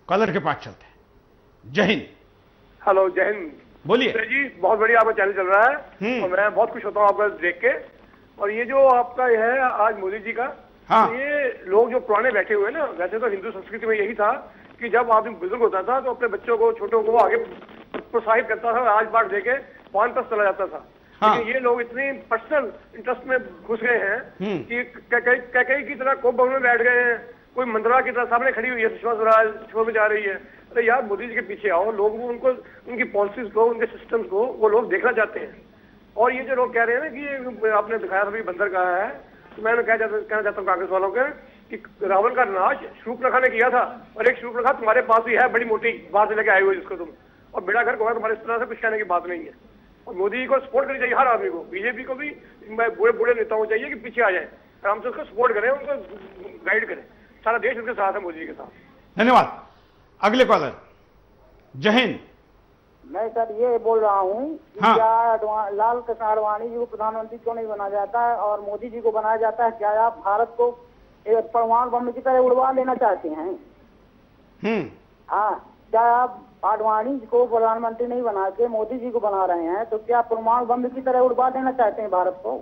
Collar के पास चलते हैं। जय हिंद। हेलो, जय हिंद। बोलिए जी, बहुत बढ़िया आपका चैनल चल रहा है और मैं बहुत खुश होता हूँ आपका देख के। और ये जो आपका है आज मोदी जी का, हाँ। तो ये लोग जो पुराने बैठे हुए ना, वैसे तो हिंदू संस्कृति में यही था कि जब आदमी बुजुर्ग होता था तो अपने बच्चों को, छोटों को आगे प्रोत्साहित करता था, आज बांट देके पान पर चला जाता था। हाँ। लेकिन ये लोग इतनी पर्सनल इंटरेस्ट में घुस गए हैं कि कैकेयी की तरह कोप भवन में बैठ गए हैं। कोई मंत्रा की तरह सामने खड़ी हुई है, सुषमा स्वराज छोड़ में जा रही है। अरे यार, मोदी जी के पीछे आओ। लोग उनको, उनकी पॉलिसीज को, उनके सिस्टम्स को वो लोग देखना चाहते हैं। और ये जो लोग कह रहे हैं ना कि ये आपने दिखाया था बंदर का है, तो मैं कहना चाहता हूँ कांग्रेस वालों के कि रावण का नाश शूर्पणखा ने किया था, और एक शूर्पणखा तुम्हारे पास ही है, बड़ी मोटी, बाहर से लेके आए हुए जिसको तुम, और बेड़ा घर को तुम्हारे इस तरह से कुछ कहने की बात नहीं है। और मोदी जी को सपोर्ट करनी चाहिए हर आदमी को, बीजेपी को भी, बूढ़े बूढ़े नेताओं को चाहिए कि पीछे आ जाए, आराम से उसको सपोर्ट करें, उनको गाइड करें। सारा देश उनके साथ है, मोदी जी के साथ। धन्यवाद। अगले कॉलर। जय हिंद। मैं सर ये बोल रहा हूँ कि हाँ। क्या लाल कृष्ण आडवाणी जी को प्रधानमंत्री क्यों नहीं बनाया जाता है और मोदी जी को बनाया जाता है? क्या आप भारत को एक परमाणु बम की तरह उड़वा लेना चाहते हैं? हाँ, क्या आप आडवाणी जी को प्रधानमंत्री नहीं बना के मोदी जी को बना रहे हैं, तो क्या परमाणु बम की तरह उड़वा देना चाहते हैं भारत को?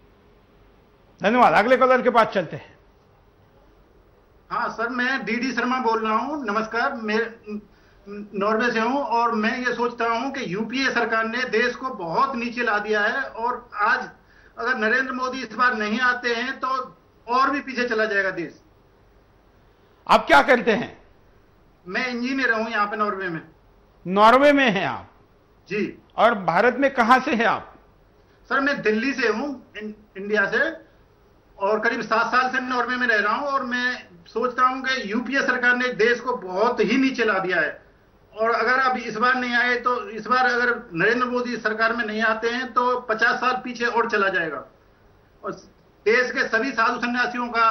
धन्यवाद। अगले कॉलर के पास चलते हैं। हाँ सर, मैं डीडी शर्मा बोल रहा हूँ। नमस्कार, मैं नॉर्वे से हूँ और मैं ये सोचता हूँ कि यूपीए सरकार ने देश को बहुत नीचे ला दिया है और आज अगर नरेंद्र मोदी इस बार नहीं आते हैं तो और भी पीछे चला जाएगा देश। आप क्या करते हैं? मैं इंजीनियर हूँ यहाँ पे नॉर्वे में। नॉर्वे में हैं आप? जी। और भारत में कहां से हैं आप? सर मैं दिल्ली से हूँ, इंडिया से, और करीब 7 साल से नॉर्वे में रह रहा हूँ और मैं सोचता हूँ कि यूपीए सरकार ने देश को बहुत ही नीचे ला दिया है और अगर अब इस बार नहीं आए तो इस बार अगर नरेंद्र मोदी सरकार में नहीं आते हैं तो 50 साल पीछे और चला जाएगा और देश के सभी साधु सन्यासियों का।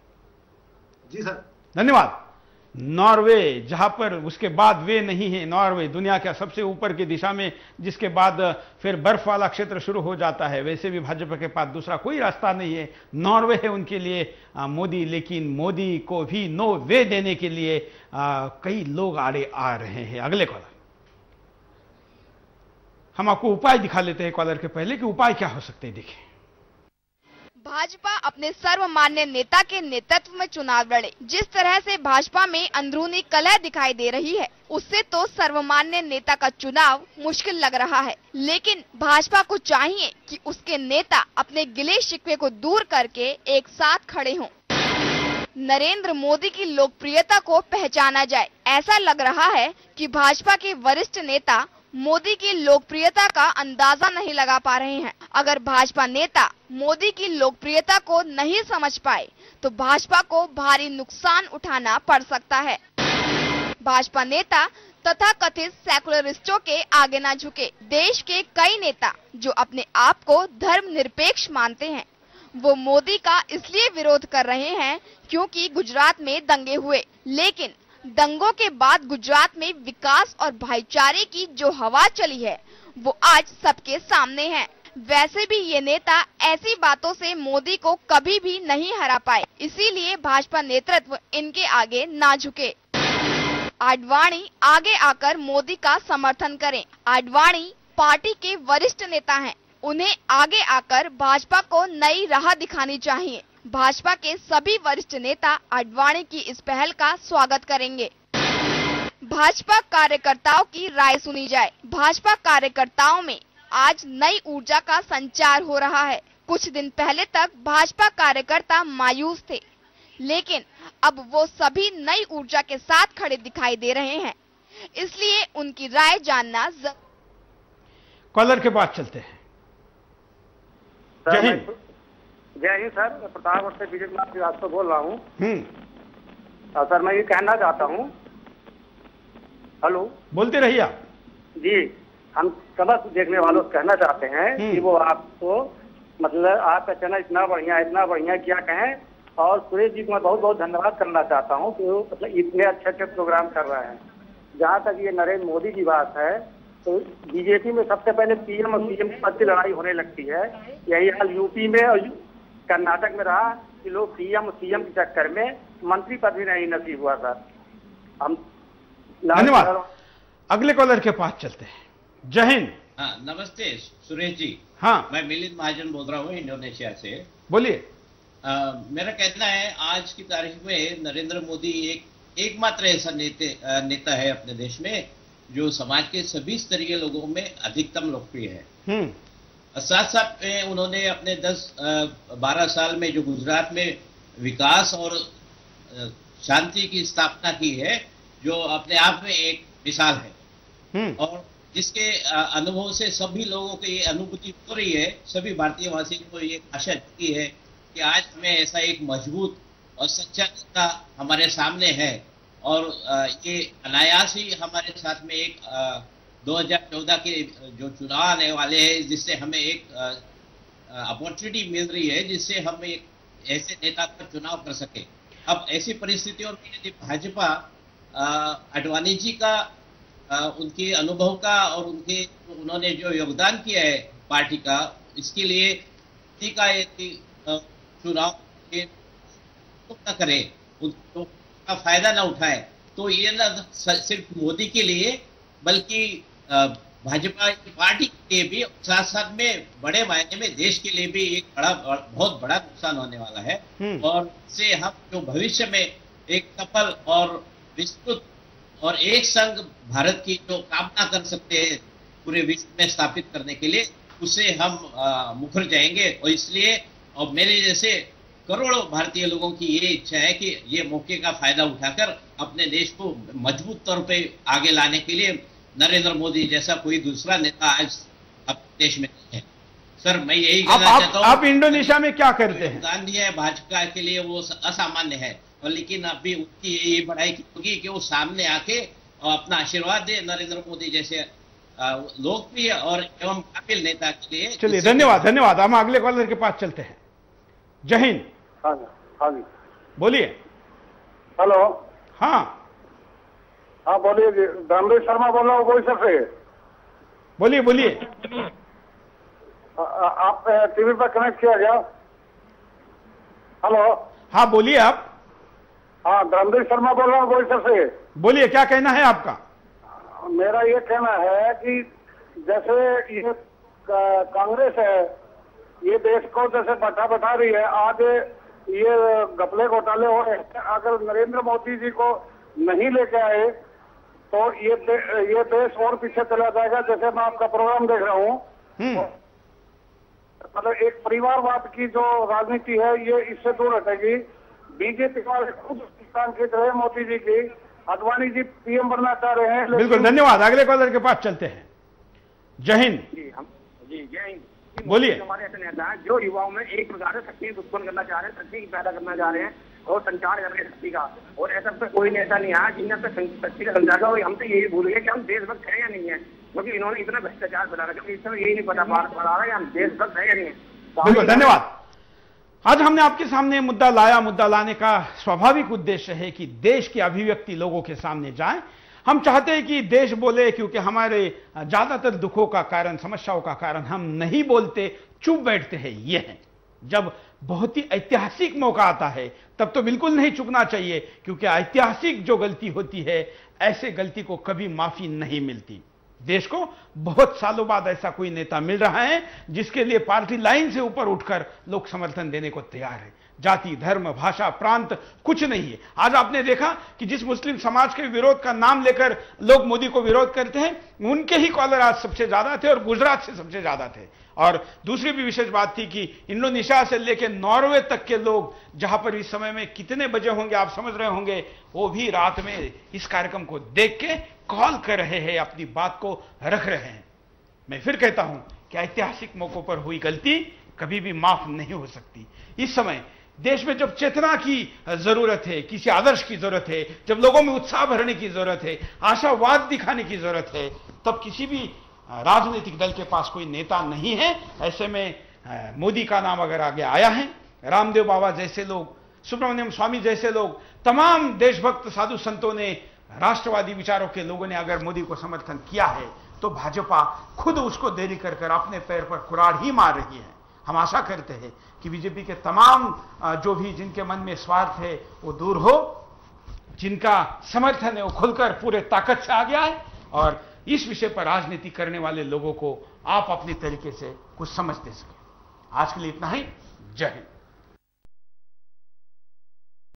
जी सर। धन्यवाद। नॉर्वे, जहां पर उसके बाद वे नहीं है, नॉर्वे दुनिया का सबसे ऊपर की दिशा में, जिसके बाद फिर बर्फ वाला क्षेत्र शुरू हो जाता है। वैसे भी भाजपा के पास दूसरा कोई रास्ता नहीं है, नॉर्वे है उनके लिए मोदी। लेकिन मोदी को भी नो वे देने के लिए कई लोग आड़े आ रहे हैं। अगले कॉलर। हम आपको उपाय दिखा लेते हैं कॉलर के पहले कि उपाय क्या हो सकते हैं। देखिए, भाजपा अपने सर्वमान्य नेता के नेतृत्व में चुनाव लड़े। जिस तरह से भाजपा में अंदरूनी कलह दिखाई दे रही है, उससे तो सर्वमान्य नेता का चुनाव मुश्किल लग रहा है। लेकिन भाजपा को चाहिए कि उसके नेता अपने गिले शिकवे को दूर करके एक साथ खड़े हों। नरेंद्र मोदी की लोकप्रियता को पहचाना जाए। ऐसा लग रहा है कि भाजपा के वरिष्ठ नेता मोदी की लोकप्रियता का अंदाजा नहीं लगा पा रहे हैं। अगर भाजपा नेता मोदी की लोकप्रियता को नहीं समझ पाए तो भाजपा को भारी नुकसान उठाना पड़ सकता है। भाजपा नेता तथा कथित सेकुलरिस्टों के आगे न झुके। देश के कई नेता जो अपने आप को धर्मनिरपेक्ष मानते हैं, वो मोदी का इसलिए विरोध कर रहे हैं क्योंकि गुजरात में दंगे हुए। लेकिन दंगों के बाद गुजरात में विकास और भाईचारे की जो हवा चली है वो आज सबके सामने है। वैसे भी ये नेता ऐसी बातों से मोदी को कभी भी नहीं हरा पाए, इसीलिए भाजपा नेतृत्व इनके आगे ना झुके। आडवाणी आगे आकर मोदी का समर्थन करें। आडवाणी पार्टी के वरिष्ठ नेता हैं, उन्हें आगे आकर भाजपा को नई राह दिखानी चाहिए। भाजपा के सभी वरिष्ठ नेता आडवाणी की इस पहल का स्वागत करेंगे। भाजपा कार्यकर्ताओं की राय सुनी जाए। भाजपा कार्यकर्ताओं में आज नई ऊर्जा का संचार हो रहा है। कुछ दिन पहले तक भाजपा कार्यकर्ता मायूस थे, लेकिन अब वो सभी नई ऊर्जा के साथ खड़े दिखाई दे रहे हैं, इसलिए उनकी राय जानना कॉलर के पास चलते हैं। जय हिंद। जय हिंद सर, मैं प्रतापगढ़ से बीजेपी राष्ट्र बोल रहा हूँ। सर मैं ये कहना चाहता हूँ, हेलो बोलते रहिए आप। जी, हम समस्त देखने वालों से कहना चाहते हैं कि वो आपको, मतलब आपका चैनल इतना बढ़िया क्या कहें। और सुरेश जी को मैं बहुत बहुत धन्यवाद करना चाहता हूँ कि वो मतलब इतने अच्छे अच्छे प्रोग्राम कर रहे हैं। जहाँ तक ये नरेंद्र मोदी की बात है तो बीजेपी में सबसे पहले पीएम और सीएम पद की लड़ाई होने लगती है। यही हाल यूपी में और कर्नाटक में रहा कि लोग पीएम और सीएम के चक्कर में मंत्री पद भी नहीं नसीब हुआ सर। हम धन्यवाद। अगले कॉलर के पास चलते हैं। जय हिंद। हाँ, नमस्ते सुरेश जी। हाँ, मैं मिलिंद महाजन बोल रहा हूँ इंडोनेशिया से। बोलिए। मेरा कहना है आज की तारीख में नरेंद्र मोदी एकमात्र ऐसा नेता है अपने देश में जो समाज के सभी स्तरीय लोगों में अधिकतम लोकप्रिय है। साथ साथ में उन्होंने अपने 10-12 साल में जो गुजरात में विकास और शांति की स्थापना की है, जो अपने आप में एक मिसाल है और जिसके अनुभव से सभी लोगों को ये अनुभूति हो रही है, सभी भारतीय वासियों को ये आशा की है कि आज हमें ऐसा एक मजबूत और सच्चा नेता हमारे सामने है और ये अनायास ही हमारे साथ में एक 2014 के जो चुनाव आने वाले हैं, जिससे हमें एक अपॉर्चुनिटी मिल रही है, जिससे हम एक ऐसे नेता का चुनाव कर सके। अब ऐसी परिस्थितियों में यदि भाजपा आडवाणी जी का उनके अनुभव का और उन्होंने जो योगदान किया है पार्टी का, इसके लिए चुनाव के न करे, उनको का फायदा ना उठाए, तो ये न सिर्फ मोदी के लिए बल्कि भाजपा की पार्टी के लिए भी, साथ साथ में बड़े मायने में देश के लिए भी एक बहुत बड़ा नुकसान होने वाला है। और इससे हम जो भविष्य में एक सफल और विस्तृत और एक संघ भारत की जो कामना कर सकते हैं पूरे विश्व में स्थापित करने के लिए, उससे हम मुखर जाएंगे। और इसलिए और मेरे जैसे करोड़ों भारतीय लोगों की ये इच्छा है कि ये मौके का फायदा उठाकर अपने देश को मजबूत तौर पे आगे लाने के लिए नरेंद्र मोदी जैसा कोई दूसरा नेता आज अपने देश में नहीं है। सर, मैं यही कहना चाहता हूँ। आप इंडोनेशिया में क्या करते हैं? योगदान दिया है भाजपा के लिए, वो असामान्य है, और लेकिन अभी उनकी ये बढ़ाई होगी कि वो सामने आके और अपना आशीर्वाद दे नरेंद्र मोदी जैसे लोकप्रिय और एवं काबिल नेता के लिए। चलिए, धन्यवाद। हम अगले कॉलर के पास चलते हैं। जय हिंद। हाँ जी, बोलिए। हेलो। हाँ बोलिए जी, धर्मेश शर्मा बोल रहा हूँ बोईसर से। बोलिए। आप टीवी पर कनेक्ट किया गया? हेलो। हाँ, बोलिए आप। हाँ, धर्मेश शर्मा बोल रहा हूँ बोईसर से। बोलिए, क्या कहना है आपका? मेरा ये कहना है कि जैसे ये कांग्रेस है, ये देश को जैसे बैठा रही है, आज ये घपले घोटाले हो रहे हैं, अगर नरेंद्र मोदी जी को नहीं लेके आए तो ये देश और पीछे चला जाएगा। जैसे मैं आपका प्रोग्राम देख रहा हूँ, मतलब एक परिवारवाद की जो राजनीति है ये इससे दूर हटेगी। बीजेपी वाले खुद खींच रहे मोदी जी की, आडवाणी जी पीएम बनना चाह रहे हैं। बिल्कुल, धन्यवाद। अगले कॉलर के पास चलते हैं। जय हिंद। जी जय हिंद। बोलिए। हमारे ऐसे नेता हैं जो युवाओं में एक प्रकार से शक्ति उत्पन्न करना चाह रहे हैं, शक्ति पैदा करना चाह रहे हैं और संचार कर रहे हैं शक्ति का। और ऐसा तो कोई नेता नहीं है जिन्हें शक्ति का संचार का। और हम तो यही भूल गए कि हम देशभक्त है या नहीं है, क्योंकि इन्होंने इतना भ्रष्टाचार फैला रहा है, इस समय यही नहीं पता रहा है हम देशभक्त है या नहीं है। बिल्कुल, धन्यवाद। आज हमने आपके सामने मुद्दा लाया। मुद्दा लाने का स्वाभाविक उद्देश्य है कि देश की अभिव्यक्ति लोगों के सामने जाए। हम चाहते हैं कि देश बोले, क्योंकि हमारे ज्यादातर दुखों का कारण, समस्याओं का कारण हम नहीं बोलते, चुप बैठते हैं। ये है जब बहुत ही ऐतिहासिक मौका आता है तब तो बिल्कुल नहीं चुकना चाहिए, क्योंकि ऐतिहासिक जो गलती होती है, ऐसे गलती को कभी माफी नहीं मिलती। देश को बहुत सालों बाद ऐसा कोई नेता मिल रहा है जिसके लिए पार्टी लाइन से ऊपर उठकर लोग समर्थन देने को तैयार है। जाति, धर्म, भाषा, प्रांत कुछ नहीं है। आज आपने देखा कि जिस मुस्लिम समाज के विरोध का नाम लेकर लोग मोदी को विरोध करते हैं, उनके ही कॉलर आज सबसे ज्यादा थे और गुजरात से सबसे ज्यादा थे। और दूसरी भी विशेष बात थी कि इंडोनेशिया से लेकर नॉर्वे तक के लोग, जहां पर इस समय में कितने बजे होंगे आप समझ रहे होंगे, वो भी रात में इस कार्यक्रम को देख के कॉल कर रहे हैं, अपनी बात को रख रहे हैं। मैं फिर कहता हूं कि ऐतिहासिक मौकों पर हुई गलती कभी भी माफ नहीं हो सकती। इस समय देश में जब चेतना की जरूरत है, किसी आदर्श की जरूरत है, जब लोगों में उत्साह भरने की जरूरत है, आशावाद दिखाने की जरूरत है, तब किसी भी राजनीतिक दल के पास कोई नेता नहीं है। ऐसे में मोदी का नाम अगर आगे आया है, रामदेव बाबा जैसे लोग, सुब्रमण्यम स्वामी जैसे लोग, तमाम देशभक्त साधु संतों ने, राष्ट्रवादी विचारों के लोगों ने अगर मोदी को समर्थन किया है, तो भाजपा खुद उसको देरी कर कर अपने पैर पर कुराड़ ही मार रही है। हम आशा करते हैं कि बीजेपी के तमाम जो भी जिनके मन में स्वार्थ है वो दूर हो, जिनका समर्थन है वो खुलकर पूरे ताकत से आ गया है, और इस विषय पर राजनीति करने वाले लोगों को आप अपने तरीके से कुछ समझ दे सके। आज के लिए इतना ही। जय हिंद।